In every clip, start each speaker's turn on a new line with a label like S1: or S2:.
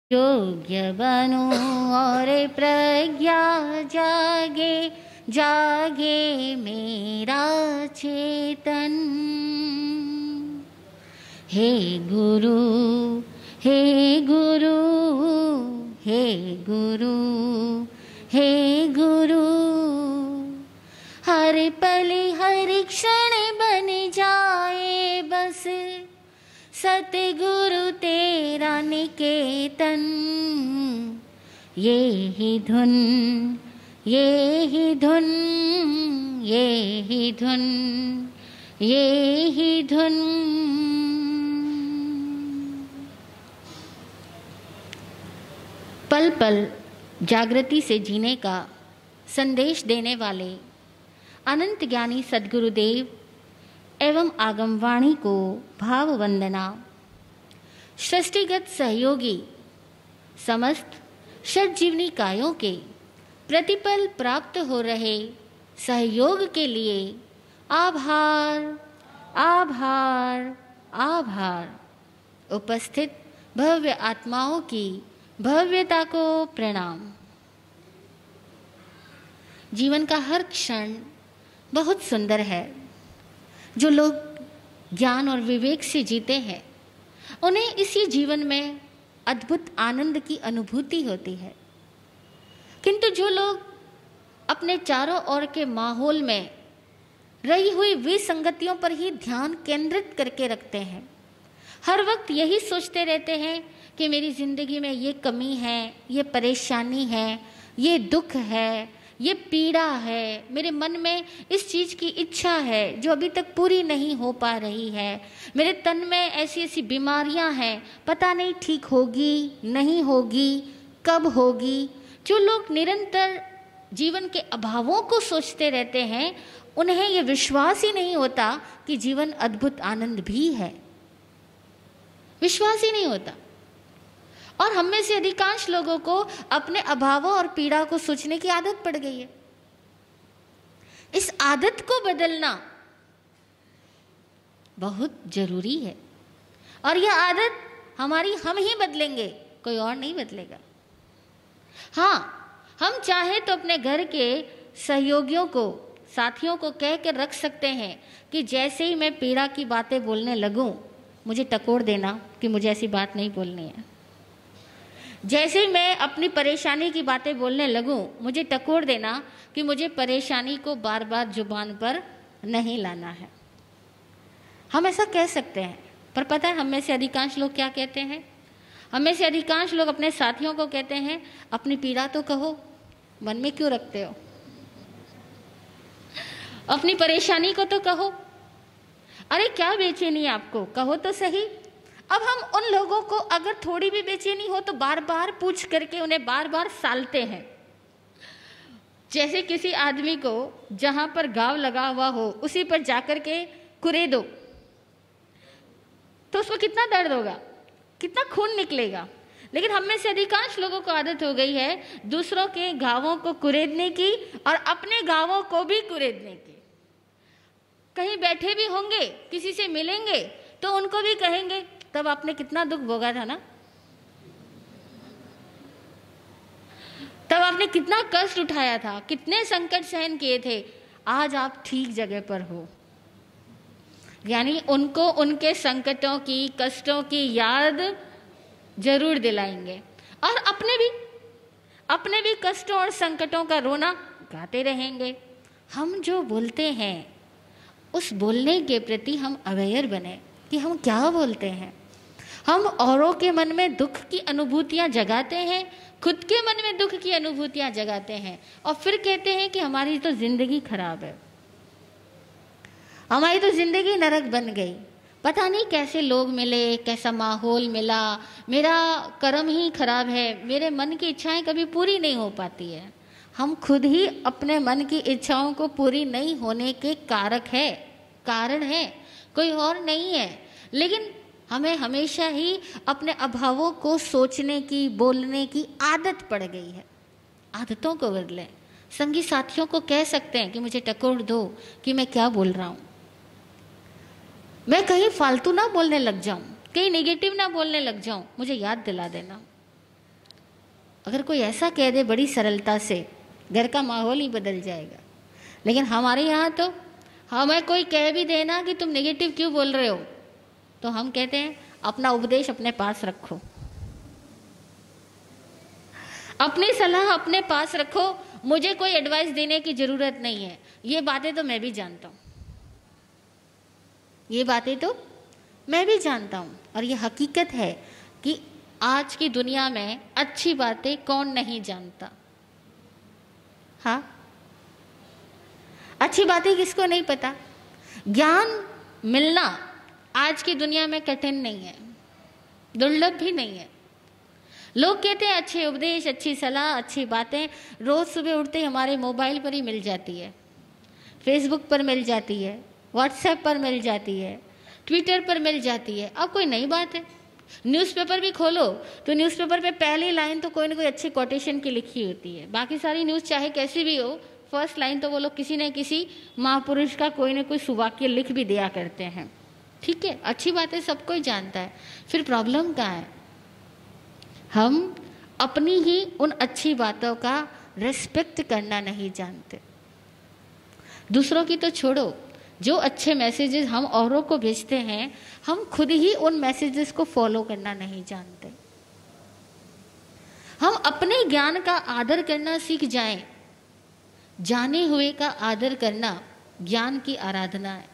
S1: योग्य बनो और प्रज्ञा जागे, जागे मेरा चेतन। हे गुरु, हे गुरु, हे गुरु, हे गुरु, हर पल हर क्षण बन जाए बस सतगुरु तेरा निकेतन। ये ही धुन, ये ही धुन, ये ही धुन, ये ही धुन। पल पल जागृति से जीने का संदेश देने वाले अनंत ज्ञानी सद्गुरुदेव एवं आगमवाणी को भाव वंदना। सृष्टिगत सहयोगी समस्त षट्जीवनी कायों के प्रतिपल प्राप्त हो रहे सहयोग के लिए आभार, आभार, आभार। उपस्थित भव्य आत्माओं की भव्यता को प्रणाम। जीवन का हर क्षण बहुत सुंदर है। जो लोग ज्ञान और विवेक से जीते हैं उन्हें इसी जीवन में अद्भुत आनंद की अनुभूति होती है, किंतु जो लोग अपने चारों ओर के माहौल में रही हुई विसंगतियों पर ही ध्यान केंद्रित करके रखते हैं, हर वक्त यही सोचते रहते हैं कि मेरी ज़िंदगी में ये कमी है, ये परेशानी है, ये दुख है, ये पीड़ा है, मेरे मन में इस चीज़ की इच्छा है जो अभी तक पूरी नहीं हो पा रही है, मेरे तन में ऐसी ऐसी बीमारियां हैं, पता नहीं ठीक होगी नहीं होगी, कब होगी। जो लोग निरंतर जीवन के अभावों को सोचते रहते हैं उन्हें ये विश्वास ही नहीं होता कि जीवन अद्भुत आनंद भी है, विश्वास ही नहीं होता। और हम में से अधिकांश लोगों को अपने अभावों और पीड़ा को सोचने की आदत पड़ गई है। इस आदत को बदलना बहुत जरूरी है और यह आदत हमारी हम ही बदलेंगे, कोई और नहीं बदलेगा। हाँ, हम चाहे तो अपने घर के सहयोगियों को, साथियों को कह कर रख सकते हैं कि जैसे ही मैं पीड़ा की बातें बोलने लगूं मुझे टकोर देना कि मुझे ऐसी बात नहीं बोलनी है। जैसे ही मैं अपनी परेशानी की बातें बोलने लगूं मुझे टकोर देना कि मुझे परेशानी को बार बार जुबान पर नहीं लाना है। हम ऐसा कह सकते हैं, पर पता है हम में से अधिकांश लोग क्या कहते हैं? हम में से अधिकांश लोग अपने साथियों को कहते हैं अपनी पीड़ा तो कहो, मन में क्यों रखते हो, अपनी परेशानी को तो कहो, अरे क्या बेचैनी है आपको, कहो तो सही। अब हम उन लोगों को अगर थोड़ी भी बेचैनी हो तो बार बार पूछ करके उन्हें बार बार सालते हैं। जैसे किसी आदमी को जहां पर घाव लगा हुआ हो उसी पर जाकर के कुरेदो तो उसको कितना दर्द होगा, कितना खून निकलेगा। लेकिन हम में से अधिकांश लोगों को आदत हो गई है दूसरों के घावों को कुरेदने की और अपने घावों को भी कुरेदने की। कहीं बैठे भी होंगे, किसी से मिलेंगे तो उनको भी कहेंगे तब आपने कितना दुख भोगा था ना, तब आपने कितना कष्ट उठाया था, कितने संकट सहन किए थे, आज आप ठीक जगह पर हो। यानी उनको उनके संकटों की, कष्टों की याद जरूर दिलाएंगे और अपने भी कष्टों और संकटों का रोना गाते रहेंगे। हम जो बोलते हैं उस बोलने के प्रति हम अवेयर बने कि हम क्या बोलते हैं। हम औरों के मन में दुख की अनुभूतियां जगाते हैं, खुद के मन में दुख की अनुभूतियां जगाते हैं और फिर कहते हैं कि हमारी तो जिंदगी खराब है, हमारी तो जिंदगी नरक बन गई, पता नहीं कैसे लोग मिले, कैसा माहौल मिला, मेरा कर्म ही खराब है, मेरे मन की इच्छाएं कभी पूरी नहीं हो पाती है। हम खुद ही अपने मन की इच्छाओं को पूरी नहीं होने के कारण है, कोई और नहीं है। लेकिन हमें हमेशा ही अपने अभावों को सोचने की, बोलने की आदत पड़ गई है। आदतों को बदलें। संगी साथियों को कह सकते हैं कि मुझे टकोर दो कि मैं क्या बोल रहा हूँ, मैं कहीं फालतू ना बोलने लग जाऊं, कहीं नेगेटिव ना बोलने लग जाऊं, मुझे याद दिला देना। अगर कोई ऐसा कह दे बड़ी सरलता से, घर का माहौल ही बदल जाएगा। लेकिन हमारे यहाँ तो हमें कोई कह भी देना कि तुम नेगेटिव क्यों बोल रहे हो, तो हम कहते हैं अपना उपदेश अपने पास रखो, अपनी सलाह अपने पास रखो, मुझे कोई एडवाइस देने की जरूरत नहीं है। ये बातें तो मैं भी जानता हूँ, ये बातें तो मैं भी जानता हूँ। और ये हकीकत है कि आज की दुनिया में अच्छी बातें कौन नहीं जानता। हाँ, अच्छी बातें किसको नहीं पता। ज्ञान मिलना आज की दुनिया में कठिन नहीं है, दुर्लभ भी नहीं है। लोग कहते हैं अच्छे उपदेश, अच्छी सलाह, अच्छी बातें रोज सुबह उठते ही हमारे मोबाइल पर ही मिल जाती है, फेसबुक पर मिल जाती है, व्हाट्सएप पर मिल जाती है, ट्विटर पर मिल जाती है। अब कोई नई बात है। न्यूज़पेपर भी खोलो तो न्यूज़पेपर पे पहली लाइन तो कोई ना कोई अच्छी कोटेशन की लिखी होती है, बाकी सारी न्यूज़ चाहे कैसी भी हो, फर्स्ट लाइन तो वो लोग किसी न किसी महापुरुष का कोई ना कोई सुवाक्य लिख भी दिया करते हैं। ठीक है, अच्छी बातें सब कोई जानता है, फिर प्रॉब्लम कहाँ है? हम अपनी ही उन अच्छी बातों का रिस्पेक्ट करना नहीं जानते। दूसरों की तो छोड़ो, जो अच्छे मैसेजेस हम औरों को भेजते हैं, हम खुद ही उन मैसेजेस को फॉलो करना नहीं जानते। हम अपने ज्ञान का आदर करना सीख जाएं। जाने हुए का आदर करना ज्ञान की आराधना है।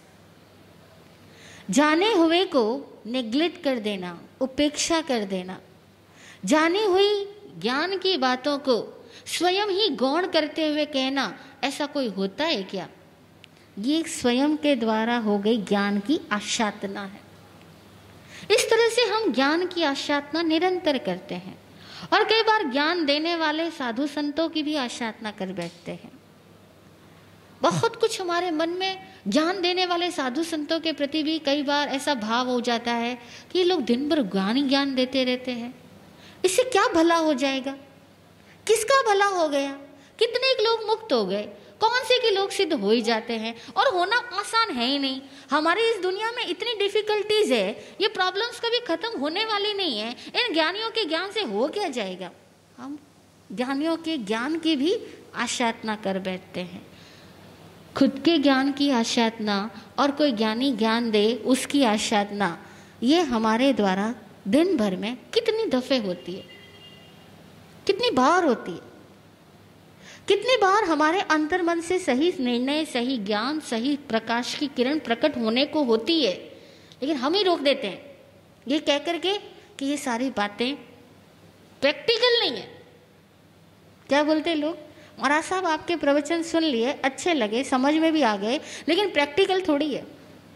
S1: जाने हुए को नेग्लेक्ट कर देना, उपेक्षा कर देना, जानी हुई ज्ञान की बातों को स्वयं ही गौण करते हुए कहना, ऐसा कोई होता है क्या? ये स्वयं के द्वारा हो गई ज्ञान की आशातना है। इस तरह से हम ज्ञान की आशातना निरंतर करते हैं और कई बार ज्ञान देने वाले साधु संतों की भी आशातना कर बैठते हैं। बहुत कुछ हमारे मन में ज्ञान देने वाले साधु संतों के प्रति भी कई बार ऐसा भाव हो जाता है कि ये लोग दिन भर ज्ञान ही ज्ञान देते रहते हैं, इससे क्या भला हो जाएगा? किसका भला हो गया? कितने लोग मुक्त हो गए, कौन से के लोग सिद्ध हो ही जाते हैं, और होना आसान है ही नहीं। हमारी इस दुनिया में इतनी डिफिकल्टीज है, ये प्रॉब्लम्स कभी खत्म होने वाली नहीं है। इन ज्ञानियों के ज्ञान से हो क्या जाएगा? हम ज्ञानियों के ज्ञान की भी आशातना कर बैठते हैं, खुद के ज्ञान की आशातना और कोई ज्ञानी ज्ञान दे उसकी आशातना। ये हमारे द्वारा दिन भर में कितनी दफे होती है, कितनी बार होती है, कितनी बार हमारे अंतर्मन से सही निर्णय, सही ज्ञान, सही प्रकाश की किरण प्रकट होने को होती है, लेकिन हम ही रोक देते हैं ये कह करके कि ये सारी बातें प्रैक्टिकल नहीं है। क्या बोलते हैं लोग? महाराज साहब आपके प्रवचन सुन लिए, अच्छे लगे, समझ में भी आ गए, लेकिन प्रैक्टिकल थोड़ी है।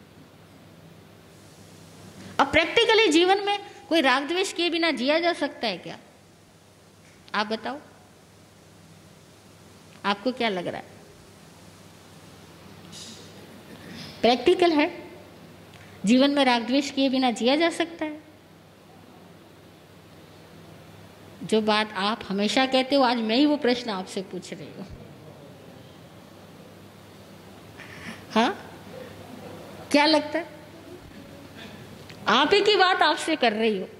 S1: अब प्रैक्टिकली जीवन में कोई राग द्वेष किए बिना जिया जा सकता है क्या? आप बताओ, आपको क्या लग रहा है? प्रैक्टिकल है? जीवन में राग द्वेष किए बिना जिया जा सकता है? जो बात आप हमेशा कहते हो, आज मैं ही वो प्रश्न आपसे पूछ रही हूं। हाँ, क्या लगता है? आप ही की बात आपसे कर रही हो।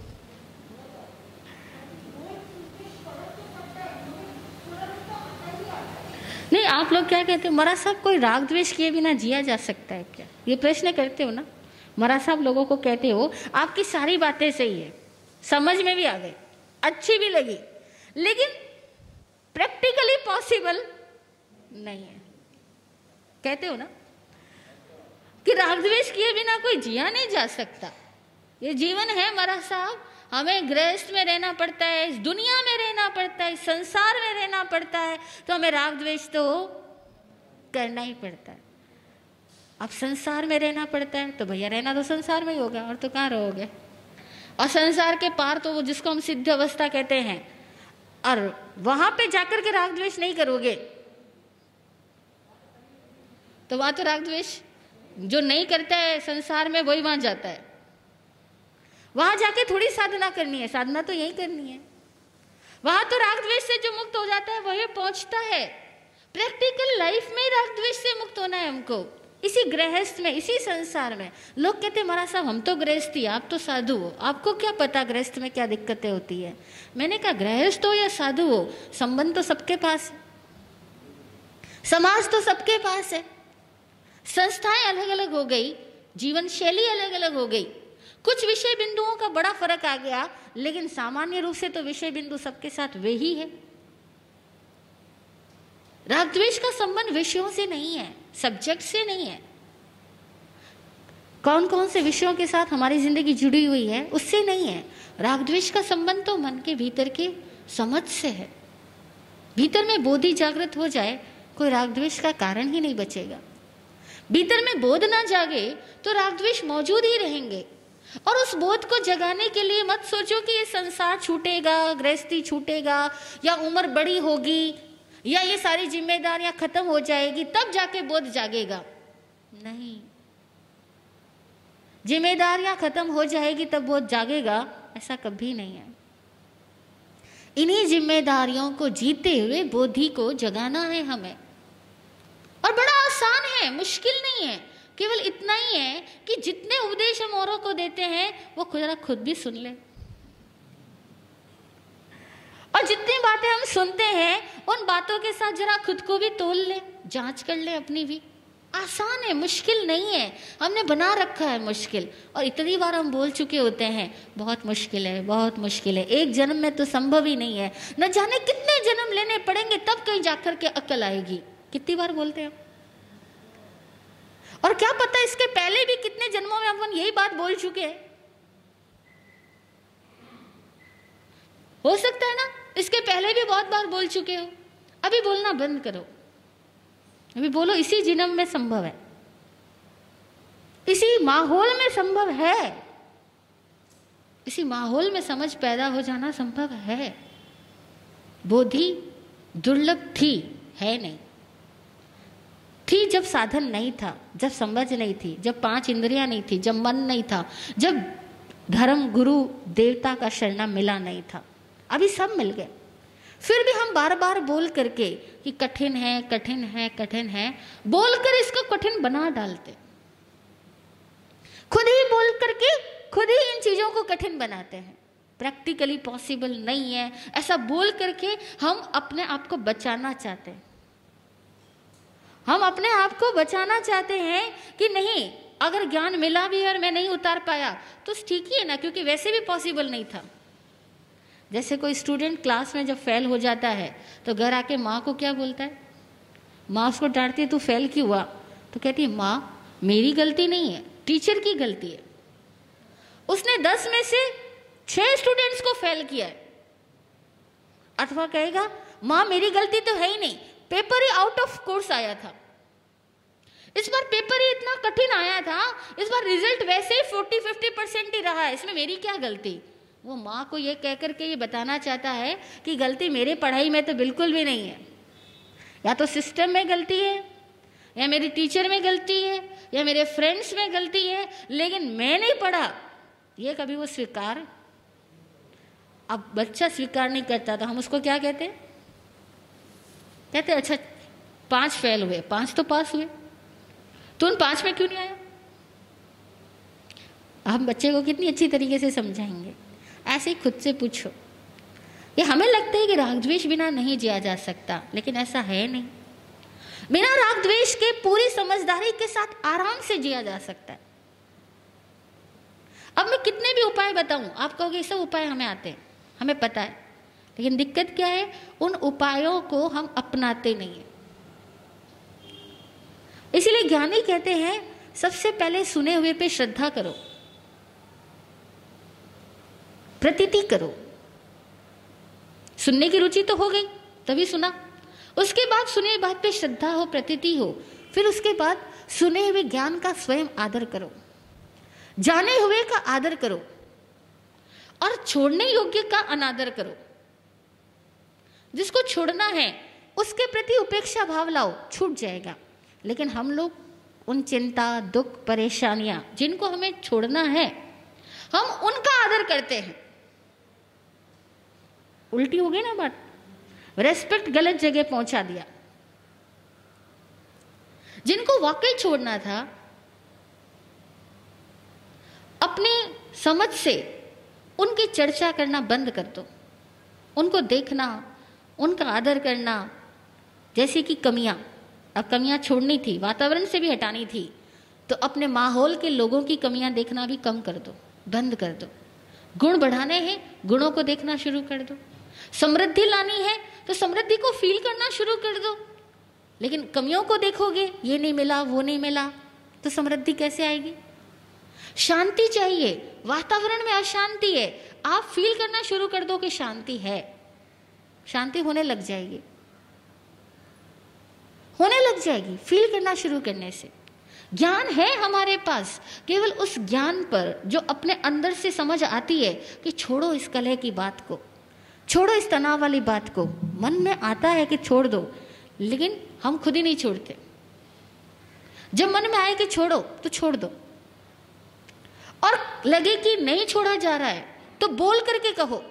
S1: नहीं, आप लोग क्या कहते हो? महाराज साहब कोई राग द्वेष किए बिना जिया जा सकता है क्या? ये प्रश्न करते हो ना महाराज साहब, लोगों को कहते हो। आपकी सारी बातें सही है, समझ में भी आ गई, अच्छी भी लगी, लेकिन प्रैक्टिकली पॉसिबल नहीं है। कहते हो ना कि राग द्वेष किए बिना कोई जिया नहीं जा सकता। ये जीवन है महाराज साहब, हमें गृहस्थ में रहना पड़ता है, इस दुनिया में रहना पड़ता है, इस संसार में रहना पड़ता है, तो हमें राग द्वेष तो करना ही पड़ता है। अब संसार में रहना पड़ता है तो भैया रहना तो संसार में ही होगा, और तो कहाँ रहोगे? और संसार के पार तो वो जिसको हम सिद्ध अवस्था कहते हैं, और वहां पे जाकर के राग द्वेष नहीं करोगे तो वहां तो राग द्वेष जो नहीं करता है संसार में वही वहां जाता है। वहां जाके थोड़ी साधना करनी है, साधना तो यही करनी है। वहां तो राग द्वेष से जो मुक्त हो जाता है वही पहुंचता है। प्रैक्टिकल लाइफ में राग द्वेष से मुक्त होना है हमको। इसी गृहस्थ में, इसी संसार में लोग कहते महाराज साहब हम तो गृहस्थी, आप तो साधु हो, आपको क्या पता गृहस्थ में क्या दिक्कतें होती है। मैंने कहा गृहस्थ हो या साधु हो, संबंध तो सबके पास है, समाज तो सबके पास है, संस्थाएं अलग अलग हो गई, जीवन शैली अलग अलग हो गई, कुछ विषय बिंदुओं का बड़ा फर्क आ गया, लेकिन सामान्य रूप से तो विषय बिंदु सबके साथ वे ही है। राग द्वेष का संबंध विषयों से नहीं है, सब्जेक्ट से नहीं है। कौन कौन से विषयों के साथ हमारी जिंदगी जुड़ी हुई है उससे नहीं है। राग द्वेष का संबंध तो मन के भीतर के समझ से है। भीतर में बोधि जागृत हो जाए, कोई राग द्वेष का कारण ही नहीं बचेगा। भीतर में बोध ना जागे तो राग द्वेष मौजूद ही रहेंगे। और उस बोध को जगाने के लिए मत सोचो कि ये संसार छूटेगा, गृहस्थी छूटेगा, या उम्र बड़ी होगी, या ये सारी जिम्मेदारियां खत्म हो जाएगी तब जाके बोध जागेगा। नहीं, जिम्मेदारियां खत्म हो जाएगी तब बोध जागेगा, ऐसा कभी नहीं है। इन्हीं जिम्मेदारियों को जीते हुए बोधि को जगाना है हमें। और बड़ा आसान है, मुश्किल नहीं है। केवल इतना ही है कि जितने उपदेश हम औरों को देते हैं वो खुद भी सुन ले, और जितनी बातें हम सुनते हैं उन बातों के साथ जरा खुद को भी तोल ले, जांच कर ले अपनी भी। आसान है, मुश्किल नहीं है। हमने बना रखा है मुश्किल, और इतनी बार हम बोल चुके होते हैं बहुत मुश्किल है, बहुत मुश्किल है, एक जन्म में तो संभव ही नहीं है, न जाने कितने जन्म लेने पड़ेंगे तब कहीं जाकर के अक्ल आएगी। कितनी बार बोलते हैं। और क्या पता इसके पहले भी कितने जन्मों में अपन यही बात बोल चुके हैं। हो सकता है ना इसके पहले भी बहुत बार बोल चुके हो। अभी बोलना बंद करो, अभी बोलो इसी जन्म में संभव है, इसी माहौल में संभव है, इसी माहौल में समझ पैदा हो जाना संभव है। बोधि दुर्लभ थी, है नहीं थी जब साधन नहीं था, जब समझ नहीं थी, जब 5 इंद्रियां नहीं थी, जब मन नहीं था, जब धर्म गुरु देवता का शरणा मिला नहीं था। अभी सब मिल गए, फिर भी हम बार बार बोल करके कि कठिन है, कठिन है, कठिन है, बोलकर इसको कठिन बना डालते। खुद ही बोल करके खुद ही इन चीजों को कठिन बनाते हैं। प्रैक्टिकली पॉसिबल नहीं है। ऐसा बोल करके हम अपने आप को बचाना चाहते हैं। हम अपने आप को बचाना चाहते हैं कि नहीं, अगर ज्ञान मिला भी और मैं नहीं उतार पाया तो ठीक ही है ना, क्योंकि वैसे भी पॉसिबल नहीं था। जैसे कोई स्टूडेंट क्लास में जब फेल हो जाता है तो घर आके माँ को क्या बोलता है, माँ उसको डांटती है, तू फेल क्यों हुआ? तो कहती है माँ मेरी गलती नहीं है, टीचर की गलती है, उसने 10 में से 6 स्टूडेंट्स को फेल किया है। अथवा कहेगा माँ मेरी गलती तो है ही नहीं, पेपर ही आउट ऑफ कोर्स आया था, इस बार पेपर ही इतना कठिन आया था, इस बार रिजल्ट वैसे ही 40-50% ही रहा है, इसमें मेरी क्या गलती। वो माँ को ये कह करके ये बताना चाहता है कि गलती मेरी पढ़ाई में तो बिल्कुल भी नहीं है, या तो सिस्टम में गलती है, या मेरी टीचर में गलती है, या मेरे फ्रेंड्स में गलती है, लेकिन मैं नहीं पढ़ा। ये कभी वो स्वीकार, अब बच्चा स्वीकार नहीं करता तो हम उसको क्या कहते हैं, कहते अच्छा 5 फेल हुए, 5 तो पास हुए, तो उन 5 में क्यों नहीं आया। हम बच्चे को कितनी अच्छी तरीके से समझाएंगे। ऐसे ही खुद से पूछो। ये हमें लगता है कि राग द्वेष बिना नहीं जिया जा सकता, लेकिन ऐसा है नहीं। बिना राग द्वेष के पूरी समझदारी के साथ आराम से जिया जा सकता है। अब मैं कितने भी उपाय बताऊं, आप कहोगे ये सब उपाय हमें आते हैं, हमें पता है, लेकिन दिक्कत क्या है, उन उपायों को हम अपनाते नहीं है। इसीलिए ज्ञानी कहते हैं सबसे पहले सुने हुए पे श्रद्धा करो, प्रतीति करो। सुनने की रुचि तो हो गई तभी सुना, उसके बाद सुने हुई बात पे श्रद्धा हो, प्रतीति हो, फिर उसके बाद सुने हुए ज्ञान का स्वयं आदर करो, जाने हुए का आदर करो, और छोड़ने योग्य का अनादर करो। जिसको छोड़ना है उसके प्रति उपेक्षा भाव लाओ, छूट जाएगा। लेकिन हम लोग उन चिंता, दुख, परेशानियां जिनको हमें छोड़ना है, हम उनका आदर करते हैं। उल्टी हो गई ना बात, रेस्पेक्ट गलत जगह पहुंचा दिया। जिनको वाकई छोड़ना था, अपने समझ से उनकी चर्चा करना बंद कर दो, उनको देखना, उनका आदर करना। जैसे कि कमियां, अब कमियां छोड़नी थी, वातावरण से भी हटानी थी, तो अपने माहौल के लोगों की कमियां देखना भी कम कर दो, बंद कर दो। गुण बढ़ाने हैं, गुणों को देखना शुरू कर दो। समृद्धि लानी है तो समृद्धि को फील करना शुरू कर दो। लेकिन कमियों को देखोगे, ये नहीं मिला, वो नहीं मिला, तो समृद्धि कैसे आएगी? शांति चाहिए, वातावरण में अशांति है, आप फील करना शुरू कर दो कि शांति है, शांति होने लग जाएगी, होने लग जाएगी फील करना शुरू करने से। ज्ञान है हमारे पास, केवल उस ज्ञान पर जो अपने अंदर से समझ आती है कि छोड़ो इस कलह की बात को, छोड़ो इस तनाव वाली बात को। मन में आता है कि छोड़ दो, लेकिन हम खुद ही नहीं छोड़ते। जब मन में आए कि छोड़ो तो छोड़ दो, और लगे कि नहीं छोड़ा जा रहा है तो बोल करके कहो।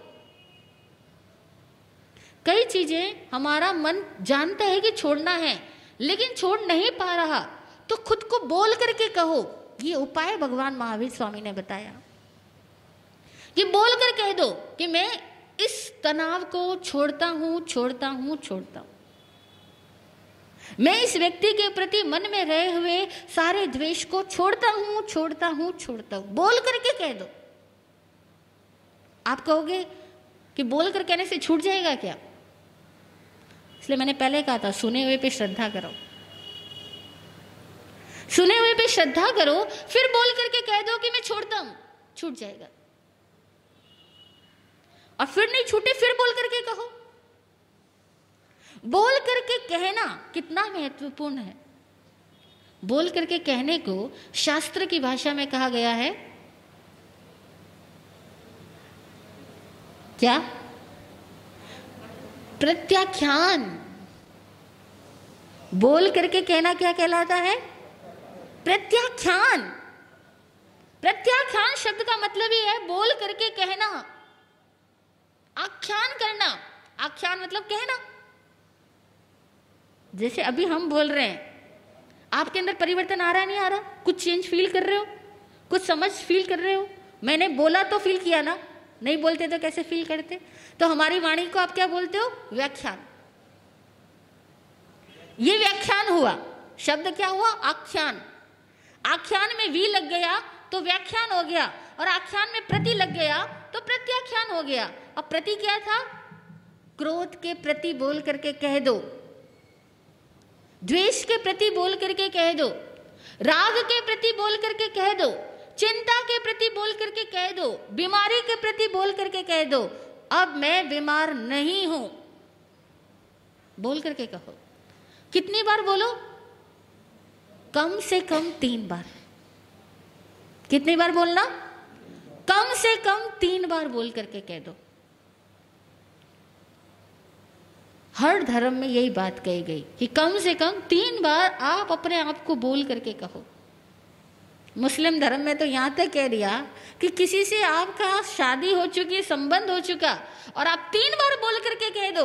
S1: कई चीजें हमारा मन जानता है कि छोड़ना है, लेकिन छोड़ नहीं पा रहा, तो खुद को बोल करके कहो। ये उपाय भगवान महावीर स्वामी ने बताया कि बोल कर कह दो कि मैं इस तनाव को छोड़ता हूं, छोड़ता हूं, छोड़ता हूं। मैं इस व्यक्ति के प्रति मन में रहे हुए सारे द्वेष को छोड़ता हूं, छोड़ता हूं, छोड़ता हूं। बोल करके कह दो। आप कहोगे कि बोल कर कहने से छूट जाएगा क्या? इसलिए मैंने पहले कहा था, सुने हुए पे श्रद्धा करो, सुने हुए पे श्रद्धा करो, फिर बोल करके कह दो कि मैं छोड़ता हूं, छूट जाएगा। और फिर नहीं छूटे, फिर बोल करके कहो। बोल करके कहना कितना महत्वपूर्ण है। बोल करके कहने को शास्त्र की भाषा में कहा गया है क्या? प्रत्याख्यान। बोल करके कहना क्या कहलाता है? प्रत्याख्यान। प्रत्याख्यान शब्द का मतलब ही है बोल करके कहना, आख्यान करना। आख्यान मतलब कहना। जैसे अभी हम बोल रहे हैं, आपके अंदर परिवर्तन आ रहा है, नहीं आ रहा? कुछ चेंज फील कर रहे हो, कुछ समझ फील कर रहे हो। मैंने बोला तो फील किया ना, नहीं बोलते तो कैसे फील करते? तो हमारी वाणी को आप क्या बोलते हो? व्याख्यान। ये व्याख्यान हुआ, शब्द क्या हुआ? आख्यान। आख्यान में वी लग गया तो व्याख्यान हो गया, और आख्यान में प्रति लग गया तो प्रत्याख्यान हो गया। अब प्रति क्या था? क्रोध के प्रति बोल करके कह दो, द्वेष के प्रति बोल करके कह दो, राग के प्रति बोल करके कह दो, चिंता के प्रति बोल करके कह दो, बीमारी के प्रति बोल करके कह दो, अब मैं बीमार नहीं हूं, बोल करके कहो। कितनी बार बोलो? कम से कम 3 बार। कितनी बार बोलना? कम से कम 3 बार बोल करके कह दो। हर धर्म में यही बात कही गई कि कम से कम 3 बार आप अपने आप को बोल करके कहो। मुस्लिम धर्म में तो यहां तक कह दिया कि किसी से आपका शादी हो चुकी, संबंध हो चुका, और आप 3 बार बोल करके कह दो,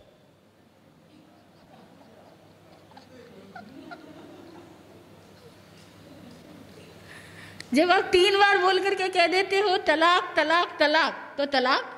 S1: जब आप 3 बार बोल करके कह देते हो तलाक तलाक तलाक, तो तलाक।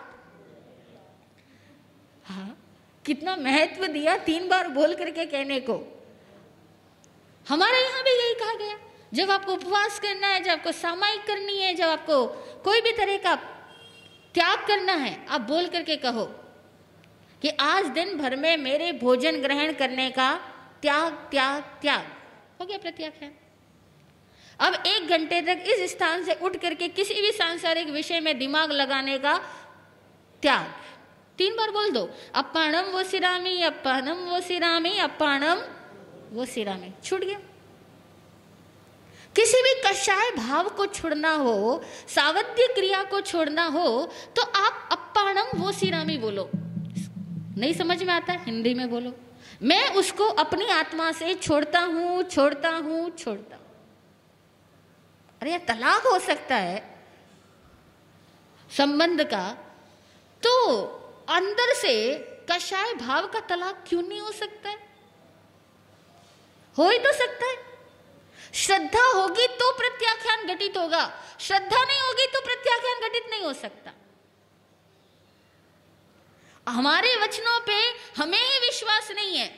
S1: हाँ, कितना महत्व दिया 3 बार बोल करके कहने को। हमारे यहां भी यही कहा गया, जब आपको उपवास करना है, जब आपको सामायिक करनी है, जब आपको कोई भी तरह का त्याग करना है, आप बोल करके कहो कि आज दिन भर में मेरे भोजन ग्रहण करने का त्याग त्याग त्याग। हो गया प्रत्याख्यान। अब 1 घंटे तक इस स्थान से उठ करके किसी भी सांसारिक विषय में दिमाग लगाने का त्याग। 3 बार बोल दो, अपाणम वो सिरामी, अपाणम वो सिरामी, अपाणम वो सिरामी। छूट गया। किसी भी कषाय भाव को छोड़ना हो, सावध्य क्रिया को छोड़ना हो, तो आप अपाणम वो सिरामी बोलो। नहीं समझ में आता? हिंदी में बोलो, मैं उसको अपनी आत्मा से छोड़ता हूं, छोड़ता हूं, छोड़ता हूं। अरे यार, तलाक हो सकता है संबंध का, तो अंदर से कषाय भाव का तलाक क्यों नहीं हो सकता है? हो ही तो सकता है। श्रद्धा होगी तो प्रत्याख्यान घटित होगा, श्रद्धा नहीं होगी तो प्रत्याख्यान घटित नहीं हो सकता। हमारे वचनों पे हमें ही विश्वास नहीं है,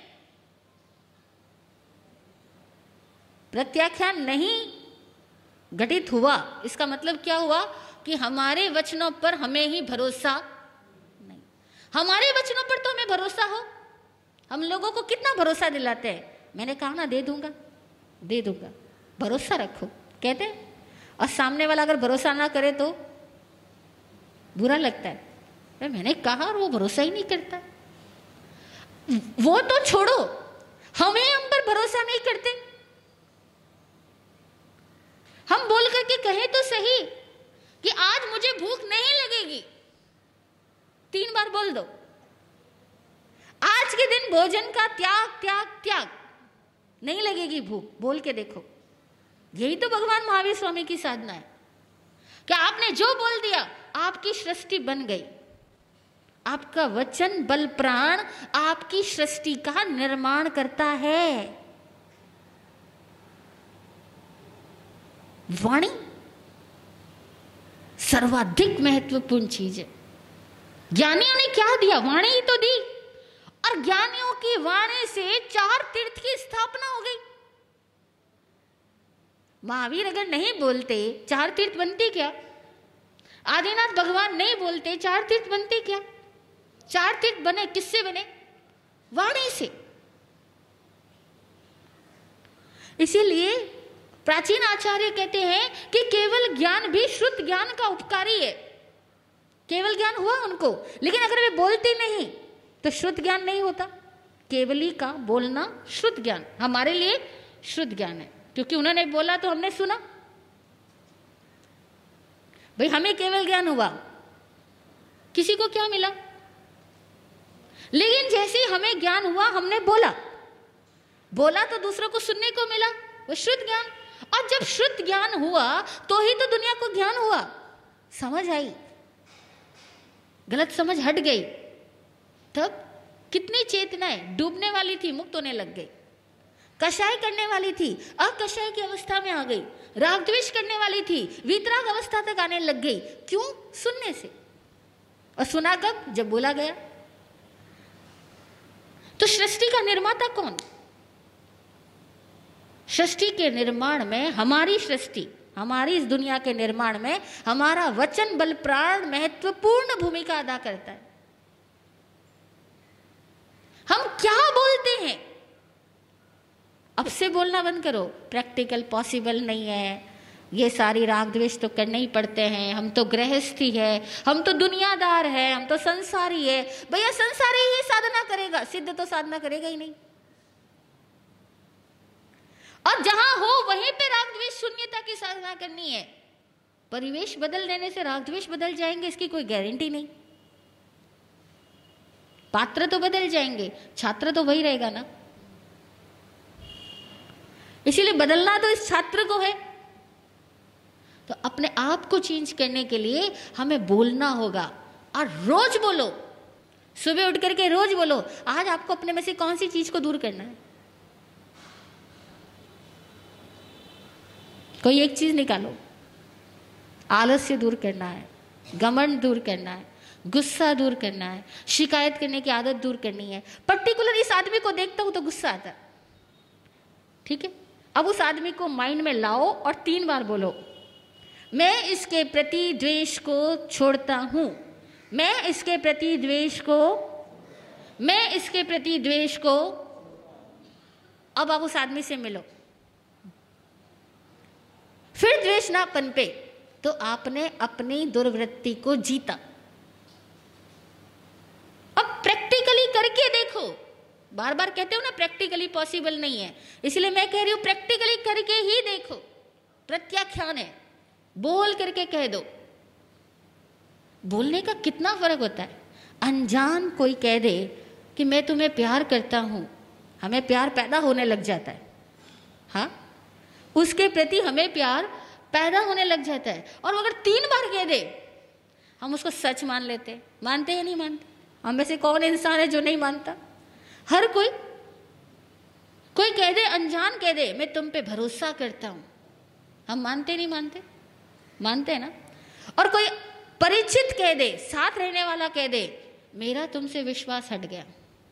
S1: प्रत्याख्यान नहीं घटित हुआ, इसका मतलब क्या हुआ कि हमारे वचनों पर हमें ही भरोसा नहीं। हमारे वचनों पर तो हमें भरोसा हो, हम लोगों को कितना भरोसा दिलाते हैं, मैंने कहा ना दे दूंगा दे दूंगा, भरोसा रखो कहते हैं। और सामने वाला अगर भरोसा ना करे तो बुरा लगता है, मैंने कहा और वो भरोसा ही नहीं करता। वो तो छोड़ो, हमें हम पर भरोसा नहीं करते। हम बोल करके कहे तो सही कि आज मुझे भूख नहीं लगेगी, 3 बार बोल दो, आज के दिन भोजन का त्याग त्याग त्याग, नहीं लगेगी भूख, बोल के देखो। यही तो भगवान महावीर स्वामी की साधना है कि आपने जो बोल दिया आपकी सृष्टि बन गई। आपका वचन बल प्राण आपकी सृष्टि का निर्माण करता है। वाणी सर्वाधिक महत्वपूर्ण चीज है। ज्ञानियों ने क्या दिया? वाणी ही तो दी, और ज्ञानियों की वाणी से 4 तीर्थ की स्थापना हो गई। महावीर अगर नहीं बोलते 4 तीर्थ बनते क्या? आदिनाथ भगवान नहीं बोलते 4 तीर्थ बनते क्या? 4 तीर्थ बने किससे बने? वाणी से। इसीलिए प्राचीन आचार्य कहते हैं कि केवल ज्ञान भी श्रुत ज्ञान का उपकारी है। केवल ज्ञान हुआ उनको, लेकिन अगर वे बोलते नहीं तो श्रुत ज्ञान नहीं होता। केवली का बोलना श्रुत ज्ञान हमारे लिए श्रुत ज्ञान है, क्योंकि उन्होंने बोला तो हमने सुना। भाई हमें केवल ज्ञान हुआ, किसी को क्या मिला? लेकिन जैसे ही हमें ज्ञान हुआ हमने बोला, बोला तो दूसरों को सुनने को मिला, वो श्रुत ज्ञान। और जब श्रुत ज्ञान हुआ तो ही तो दुनिया को ज्ञान हुआ, समझ आई, गलत समझ हट गई। तब कितनी चेतनाएं डूबने वाली थी मुक्त होने लग गई, कषाय करने वाली थी अकषाय की अवस्था में आ गई, राग द्वेष करने वाली थी वीतराग अवस्था तक आने लग गई। क्यों? सुनने से। और सुना कब? जब बोला गया। तो सृष्टि का निर्माता कौन? सृष्टि के निर्माण में, हमारी सृष्टि, हमारी इस दुनिया के निर्माण में हमारा वचन बल प्राण महत्वपूर्ण भूमिका अदा करता है। हम क्या बोलते हैं? अब से बोलना बंद करो, प्रैक्टिकल पॉसिबल नहीं है, ये सारी राग द्वेष तो करने ही पड़ते हैं, हम तो गृहस्थी है, हम तो दुनियादार है, हम तो संसारी है। भैया संसारी ही साधना करेगा, सिद्ध तो साधना करेगा ही नहीं। और जहां हो वहीं पे राग द्वेष शून्यता की साधना करनी है। परिवेश बदल देने से राग द्वेष बदल जाएंगे इसकी कोई गारंटी नहीं। पात्र तो बदल जाएंगे, छात्र तो वही रहेगा ना। इसीलिए बदलना तो इस छात्र को है। तो अपने आप को चेंज करने के लिए हमें बोलना होगा, और रोज बोलो। सुबह उठ करके रोज बोलो, आज आपको अपने में से कौन सी चीज को दूर करना है। कोई एक चीज निकालो। आलस्य दूर करना है, घमंड दूर करना है, गुस्सा दूर करना है, शिकायत करने की आदत दूर करनी है। पर्टिकुलर इस आदमी को देखता हूं तो गुस्सा आता है, ठीक है। अब उस आदमी को माइंड में लाओ और 3 बार बोलो, मैं इसके प्रति द्वेष को छोड़ता हूं, मैं इसके प्रति द्वेष को, मैं इसके प्रति द्वेष को। अब आप उस आदमी से मिलो, फिर द्वेष ना पनपे तो आपने अपनी दुर्वृत्ति को जीता। अब प्रैक्टिकली करके देखो। बार बार कहते हो ना प्रैक्टिकली पॉसिबल नहीं है, इसलिए मैं कह रही हूं प्रैक्टिकली करके ही देखो। प्रत्याख्यान है, बोल करके कह दो। बोलने का कितना फर्क होता है। अनजान कोई कह दे कि मैं तुम्हें प्यार करता हूं, हमें प्यार पैदा होने लग जाता है। हाँ, उसके प्रति हमें प्यार पैदा होने लग जाता है। और अगर 3 बार कह दे, हम उसको सच मान लेते। मानते या नहीं मानते? हम में से कौन इंसान है जो नहीं मानता? हर कोई। कोई कह दे, अनजान कह दे, मैं तुम पे भरोसा करता हूं, हम मानते नहीं मानते? मानते हैं ना। और कोई परिचित कह दे, साथ रहने वाला कह दे, मेरा तुमसे विश्वास हट गया,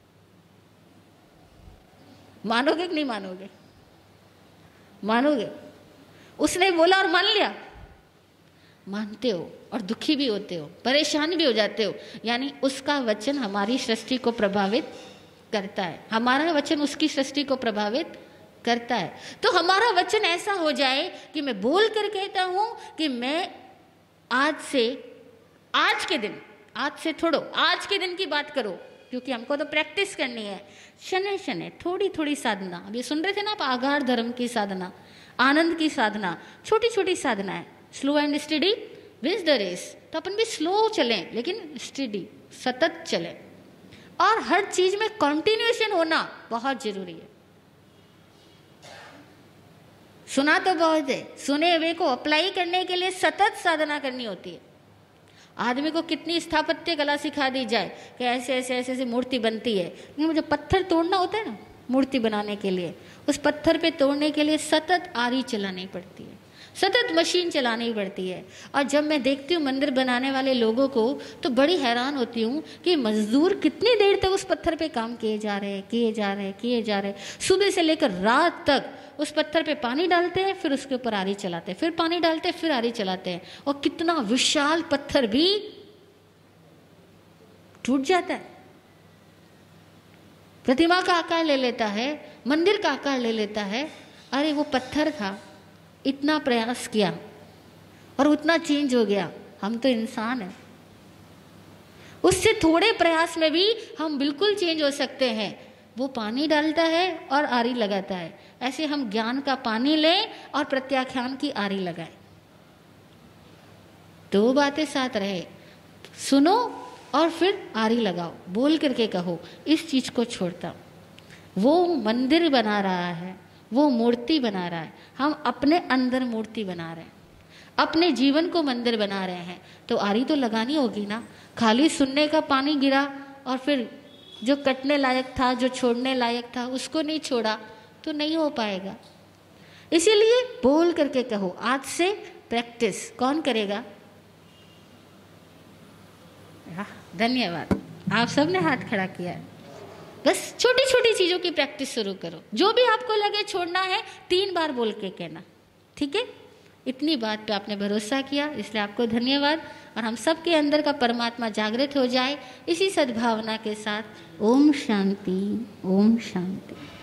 S1: मानोगे कि नहीं मानोगे? मानोगे? उसने बोला और मान लिया, मानते हो और दुखी भी होते हो, परेशान भी हो जाते हो। यानी उसका वचन हमारी सृष्टि को प्रभावित करता है, हमारा वचन उसकी सृष्टि को प्रभावित करता है। तो हमारा वचन ऐसा हो जाए कि मैं बोल कर कहता हूं कि मैं आज से, आज के दिन, आज से छोड़ो, आज के दिन की बात करो, क्योंकि हमको तो प्रैक्टिस करनी है। शनै शनै थोड़ी थोड़ी साधना, अब ये सुन रहे थे ना आप, आगार धर्म की साधना, आनंद की साधना, छोटी छोटी साधना है। Slow and steady wins the race. तो अपन भी स्लो चलें लेकिन स्टडी, सतत चलें। और हर चीज में कंटिन्यूएशन होना बहुत जरूरी है। सुना तो बहुत है, सुने हुए को अप्लाई करने के लिए सतत साधना करनी होती है। आदमी को कितनी स्थापत्य कला सिखा दी जाए कि ऐसे ऐसे ऐसे ऐसे मूर्ति बनती है, लेकिन मुझे पत्थर तोड़ना होता है ना मूर्ति बनाने के लिए, उस पत्थर पे तोड़ने के लिए सतत आरी चलानी पड़ती है, सतत मशीन चलानी पड़ती है। और जब मैं देखती हूँ मंदिर बनाने वाले लोगों को तो बड़ी हैरान होती हूँ कि मजदूर कितनी देर तक उस पत्थर पे काम किए जा रहे हैं, किए जा रहे हैं, किए जा रहे हैं, सुबह से लेकर रात तक उस पत्थर पे पानी डालते हैं, फिर उसके ऊपर आरी चलाते हैं, फिर पानी डालते हैं, फिर आरी चलाते हैं, और कितना विशाल पत्थर भी टूट जाता है, प्रतिमा का आकार ले लेता है, मंदिर का आकार ले लेता है। अरे वो पत्थर था, इतना प्रयास किया और उतना चेंज हो गया। हम तो इंसान हैं, उससे थोड़े प्रयास में भी हम बिल्कुल चेंज हो सकते हैं। वो पानी डालता है और आरी लगाता है, ऐसे हम ज्ञान का पानी लें और प्रत्याख्यान की आरी लगाएं। दो बातें साथ रहे, सुनो और फिर आरी लगाओ, बोल करके कहो इस चीज को छोड़ता हूं। वो मंदिर बना रहा है, वो मूर्ति बना रहा है, हम अपने अंदर मूर्ति बना रहे हैं, अपने जीवन को मंदिर बना रहे हैं, तो आरी तो लगानी होगी ना। खाली सुनने का पानी गिरा और फिर जो कटने लायक था, जो छोड़ने लायक था, उसको नहीं छोड़ा तो नहीं हो पाएगा। इसीलिए बोल करके कहो। आज से प्रैक्टिस कौन करेगा? धन्यवाद, आप सबने हाथ खड़ा किया है। बस छोटी छोटी चीजों की प्रैक्टिस शुरू करो, जो भी आपको लगे छोड़ना है 3 बार बोल के कहना, ठीक है? इतनी बात पे आपने भरोसा किया, इसलिए आपको धन्यवाद। और हम सब के अंदर का परमात्मा जागृत हो जाए इसी सद्भावना के साथ। ओम शांति, ओम शांति।